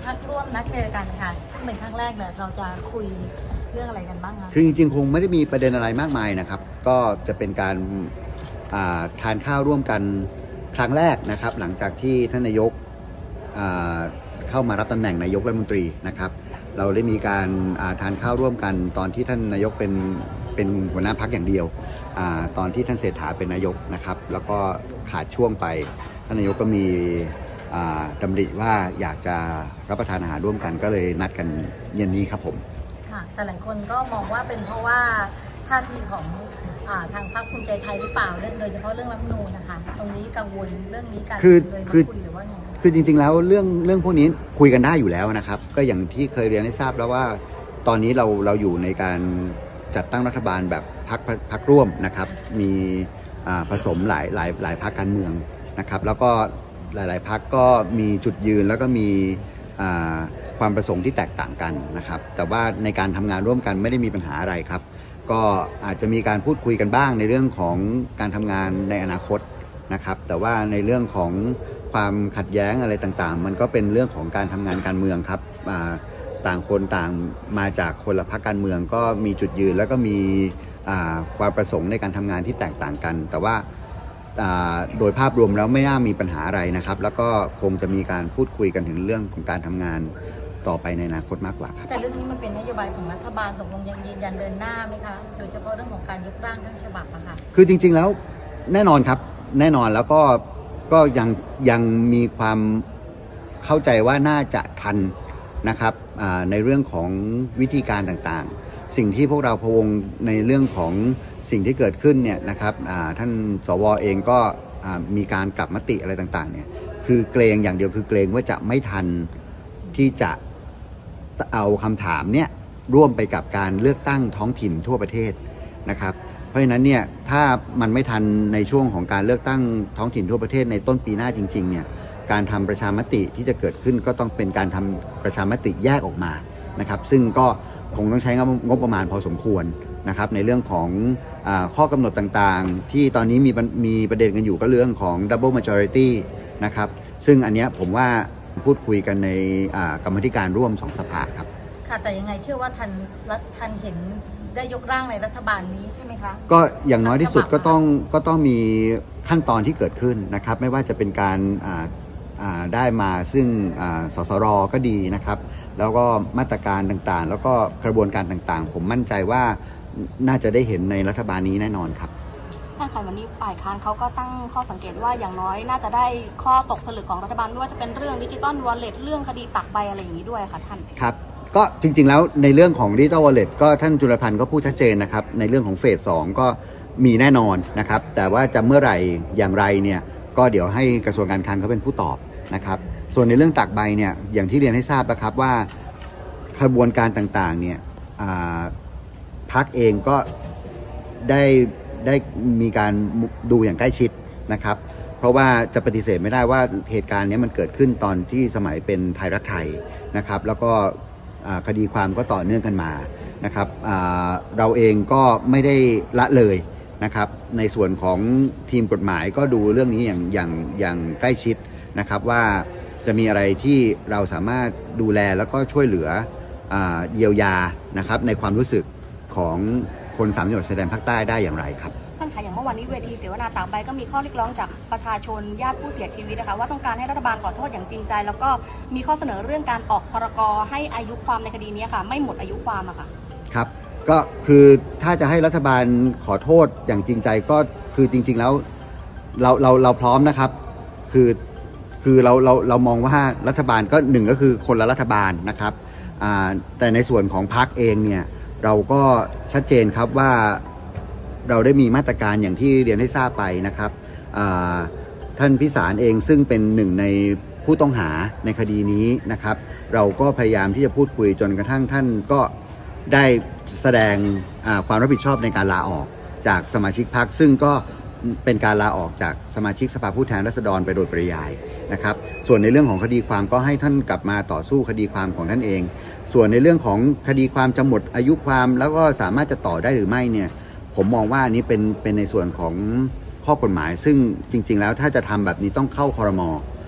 รรคร่วมนัดเจอกันค่ะซึ่งเป็นครั้งแรกเนี่ยเราจะคุยเรื่องอะไรกันบ้างคะคือจริงๆคงไม่ได้มีประเด็นอะไรมากมายนะครับก็จะเป็นการทานข้าวร่วมกันครั้งแรกนะครับหลังจากที่ท่านนายกเข้ามารับตำแหน่งนายกรัฐมนตรีนะครับเราได้มีการทานข้าวร่วมกันตอนที่ท่านนายกเป็นหัวหน้าพรรคอย่างเดียวตอนที่ท่านเศรษฐาเป็นนายกนะครับแล้วก็ขาดช่วงไปท่านนายกก็มีดำริว่าอยากจะรับประทานอาหารร่วมกันก็เลยนัดกันเย็นนี้ครับผมค่ะแต่หลายคนก็มองว่าเป็นเพราะว่าท่าทีของทางพรรคภูมิใจไทยหรือเปล่าโดยเฉพาะเรื่องรัฐธรรมนูญนะคะตรงนี้กังวลเรื่องนี้กันเลยมาคุยหรือว่าไงคือจริงๆแล้วเรื่องพวกนี้คุยกันได้อยู่แล้วนะครับก็อย่างที่เคยเรียนให้ทราบแล้วว่าตอนนี้เราอยู่ในการจัดตั้งรัฐบาลแบบพรรคร่วมนะครับมีผสมหลายพรรคการเมืองนะครับแล้วก็หลายพรรคก็มีจุดยืนแล้วก็มีความประสงค์ที่แตกต่างกันนะครับแต่ว่าในการทำงานร่วมกันไม่ได้มีปัญหาอะไรครับก็อาจจะมีการพูดคุยกันบ้างในเรื่องของการทำงานในอนาคตนะครับแต่ว่าในเรื่องของความขัดแย้งอะไรต่างๆมันก็เป็นเรื่องของการทำงานการเมืองครับต่างคนต่างมาจากคนละพรรคการเมืองก็มีจุดยืนแล้วก็มีความประสงค์ในการทำงานที่แตกต่างกันแต่ว่าโดยภาพรวมแล้วไม่น่ามีปัญหาอะไรนะครับแล้วก็คงจะมีการพูดคุยกันถึงเรื่องของการทำงานต่อไปในอนาคตมากกว่าครับแต่เรื่องนี้มันเป็นนโยบายของรัฐบาลตกลงยังยืนยันเดินหน้าไหมคะโดยเฉพาะเรื่องของการยกร่างทั้งฉบับอะค่ะคือจริงๆแล้วแน่นอนครับแน่นอนแล้วก็ยังมีความเข้าใจว่าน่าจะทันนะครับในเรื่องของวิธีการต่างๆสิ่งที่พวกเราพะวงในเรื่องของสิ่งที่เกิดขึ้นเนี่ยนะครับท่านสว.เองก็มีการกลับมติอะไรต่างๆเนี่ยคือเกรงอย่างเดียวคือเกรงว่าจะไม่ทันที่จะเอาคำถามเนี่ยร่วมไปกับการเลือกตั้งท้องถิ่นทั่วประเทศนะครับเพราะฉะนั้นเนี่ยถ้ามันไม่ทันในช่วงของการเลือกตั้งท้องถิ่นทั่วประเทศในต้นปีหน้าจริงๆเนี่ยการทำประชามติที่จะเกิดขึ้นก็ต้องเป็นการทำประชามติแยกออกมานะครับซึ่งก็คงต้องใช้งบประมาณพอสมควรนะครับในเรื่องของข้อกำหนดต่างๆที่ตอนนี้มีประเด็นกันอยู่ก็เรื่องของ double majority นะครับซึ่งอันนี้ผมว่าพูดคุยกันในกรรมธิการร่วม2 สภาครับค่ะแต่ยังไงเชื่อว่าทันเห็นได้ยกร่างในรัฐบาลนี้ใช่ไหมคะก็อย่างน้อยที่สุดก็ต้องมีขั้นตอนที่เกิดขึ้นนะครับไม่ว่าจะเป็นการได้มาซึ่งสสร.ก็ดีนะครับแล้วก็มาตรการต่างๆแล้วก็กระบวนการต่างๆผมมั่นใจว่าน่าจะได้เห็นในรัฐบาลนี้แน่นอนครับท่านคะวันนี้ฝ่ายค้านเขาก็ตั้งข้อสังเกตว่าอย่างน้อยน่าจะได้ข้อตกผลึกของรัฐบาลไม่ว่าจะเป็นเรื่องดิจิตอลวอลเล็ตเรื่องคดีตักใบอะไรอย่างนี้ด้วยค่ะท่านครับก็จริงๆแล้วในเรื่องของดิจิตอลวอลเล็ตก็ท่านจุลพันธ์ก็พูดชัดเจนนะครับในเรื่องของเฟส 2ก็มีแน่นอนนะครับแต่ว่าจะเมื่อไหร่อย่างไรเนี่ยก็เดี๋ยวให้กระทรวงการคลังเขาเป็นผู้ตอบนะครับส่วนในเรื่องตักใบเนี่ยอย่างที่เรียนให้ทราบนะครับว่าขบวนการต่างๆเนี่ยพรรคเองก็ได้มีการดูอย่างใกล้ชิดนะครับเพราะว่าจะปฏิเสธไม่ได้ว่าเหตุการณ์นี้มันเกิดขึ้นตอนที่สมัยเป็นไทยรักไทยนะครับแล้วก็คดีความก็ต่อเนื่องกันมานะครับเราเองก็ไม่ได้ละเลยนะครับในส่วนของทีมกฎหมายก็ดูเรื่องนี้อย่างใกล้ชิดนะครับว่าจะมีอะไรที่เราสามารถดูแลแล้วก็ช่วยเหลือเยียวยานะครับในความรู้สึกของคน3 จังหวัดชายแดนภาคใต้ได้อย่างไรครับท่านคะอย่างเมื่อวานนี้เวทีเสวนาตากใบก็มีข้อเรียกร้องจากประชาชนญาติผู้เสียชีวิตนะคะว่าต้องการให้รัฐบาลขอโทษอย่างจริงใจแล้วก็มีข้อเสนอเรื่องการออกพรก.ให้อายุความในคดีนี้ค่ะไม่หมดอายุความอะค่ะครับก็คือถ้าจะให้รัฐบาลขอโทษอย่างจริงใจก็คือจริงๆแล้วเราพร้อมนะครับคือเรามองว่ารัฐบาลก็1ก็คือคนละรัฐบาลนะครับแต่ในส่วนของพรรคเองเนี่ยเราก็ชัดเจนครับว่าเราได้มีมาตรการอย่างที่เรียนให้ทราบไปนะครับท่านพิสารเองซึ่งเป็น1ในผู้ต้องหาในคดีนี้นะครับเราก็พยายามที่จะพูดคุยจนกระทั่งท่านก็ได้แสดงความรับผิดชอบในการลาออกจากสมาชิกพรรคซึ่งก็เป็นการลาออกจากสมาชิกสภาผู้แทนราษฎรไปโดยปริยายนะครับส่วนในเรื่องของคดีความก็ให้ท่านกลับมาต่อสู้คดีความของท่านเองส่วนในเรื่องของคดีความจะหมดอายุความแล้วก็สามารถจะต่อได้หรือไม่เนี่ยผมมองว่าอันนี้เป็นในส่วนของข้อกฎหมายซึ่งจริงๆแล้วถ้าจะทำแบบนี้ต้องเข้าครม.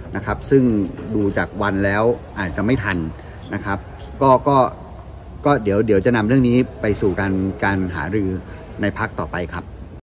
นะครับซึ่งดูจากวันแล้วอาจจะไม่ทันนะครับก็เดี๋ยวจะนำเรื่องนี้ไปสู่การหารือในพรรคต่อไปครับ